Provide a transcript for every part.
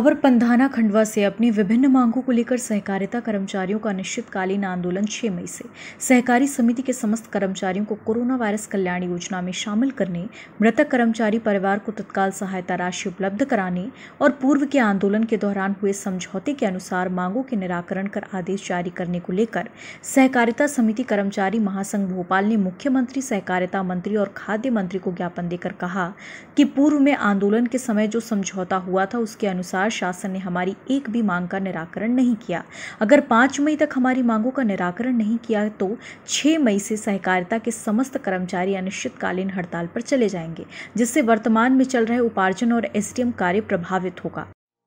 खबर पंधाना खंडवा से। अपनी विभिन्न मांगों को लेकर सहकारिता कर्मचारियों का अनिश्चितकालीन आंदोलन 6 मई से। सहकारी समिति के समस्त कर्मचारियों को कोरोना वायरस कल्याण योजना में शामिल करने, मृतक कर्मचारी परिवार को तत्काल सहायता राशि उपलब्ध कराने और पूर्व के आंदोलन के दौरान हुए समझौते के अनुसार मांगों के निराकरण कर आदेश जारी करने को लेकर सहकारिता समिति कर्मचारी महासंघ भोपाल ने मुख्यमंत्री, सहकारिता मंत्री और खाद्य मंत्री को ज्ञापन देकर कहा कि पूर्व में आंदोलन के समय जो समझौता हुआ था उसके अनुसार शासन ने हमारी एक भी मांग का निराकरण नहीं किया। अगर 5 मई तक हमारी मांगों का निराकरण नहीं किया तो 6 मई से सहकारिता के समस्त कर्मचारी अनिश्चितकालीन हड़ताल पर चले जाएंगे, जिससे वर्तमान में चल रहे उपार्जन और एसडीएम कार्य प्रभावित होगा।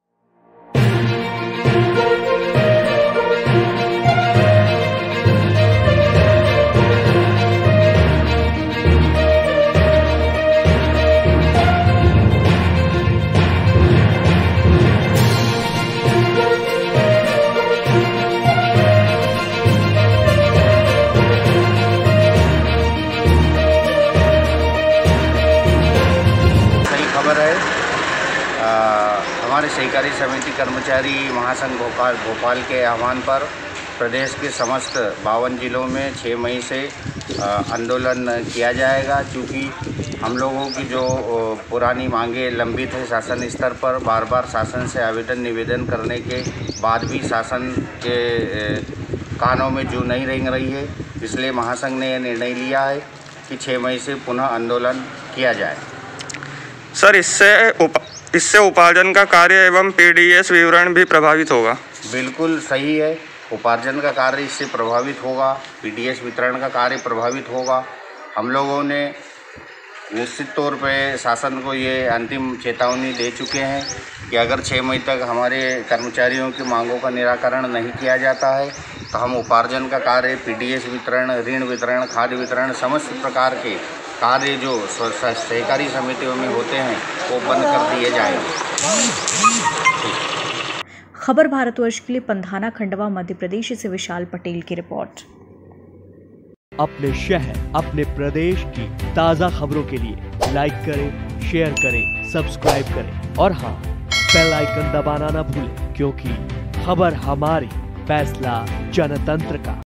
खबर है हमारे सहकारी समिति कर्मचारी महासंघ भोपाल के आह्वान पर प्रदेश के समस्त 52 जिलों में 6 मई से आंदोलन किया जाएगा। क्योंकि हम लोगों की जो पुरानी मांगें लंबित है शासन स्तर पर, बार बार शासन से आवेदन निवेदन करने के बाद भी शासन के कानों में जू नहीं रेंग रही है, इसलिए महासंघ ने यह निर्णय लिया है कि 6 मई से पुनः आंदोलन किया जाए। सर, इससे उपार्जन का कार्य एवं पीडीएस वितरण भी प्रभावित होगा। बिल्कुल सही है, उपार्जन का कार्य इससे प्रभावित होगा, पीडीएस वितरण का कार्य प्रभावित होगा। हम लोगों ने निश्चित तौर पे शासन को ये अंतिम चेतावनी दे चुके हैं कि अगर 6 मई तक हमारे कर्मचारियों की मांगों का निराकरण नहीं किया जाता है तो हम उपार्जन का कार्य, पीडीएस वितरण, ऋण वितरण, खाद्य वितरण, समस्त प्रकार के कार्य जो सहकारी समितियों में होते हैं वो बंद कर दिए जाएंगे। खबर भारतवर्ष के लिए पंधाना खंडवा मध्य प्रदेश से विशाल पटेल की रिपोर्ट। अपने शहर, अपने प्रदेश की ताज़ा खबरों के लिए लाइक करें, शेयर करें, सब्सक्राइब करें और हाँ, बेल आइकन दबाना ना भूलें, क्योंकि खबर हमारी, फैसला जनतंत्र का।